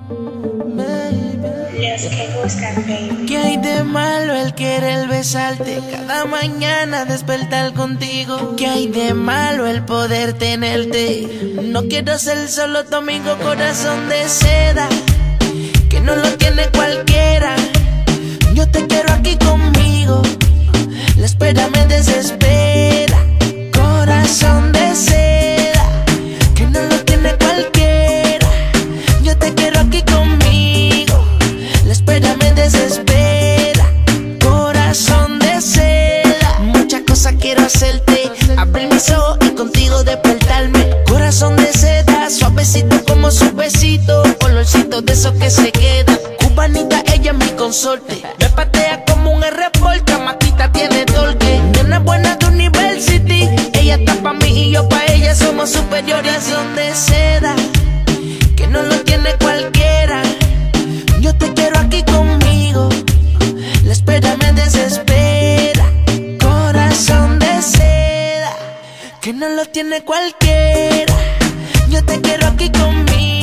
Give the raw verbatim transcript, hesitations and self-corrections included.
Los que buscan, baby. ¿Qué hay de malo el querer besarte cada mañana despertar contigo? ¿Qué hay de malo el poder tenerte? No quiero ser solo tu amigo, corazón de seda, que no lo tiene cualquiera. Yo te quiero aquí conmigo, la espera me desespera. Corazón de seda, que no lo tiene cualquiera. Yo te quiero aquí conmigo, la espera me desespera. Corazón de seda, muchas cosas quiero hacerte, abrir mis ojos y contigo despertarme. Corazón de seda, suavecito como su besito, olorcito de esos que se quedan. Cubanita, ella es mi consorte, me patea como un R-Porta, matita tiene torque. Nena buena de University, ella está pa' mí y yo pa' ella, somos superiores. Son de seda, que no lo tiene cualquiera. Yo te quiero aquí conmigo, la espera me desespera. Corazón de seda, que no lo tiene cualquiera. Yo te quiero aquí conmigo.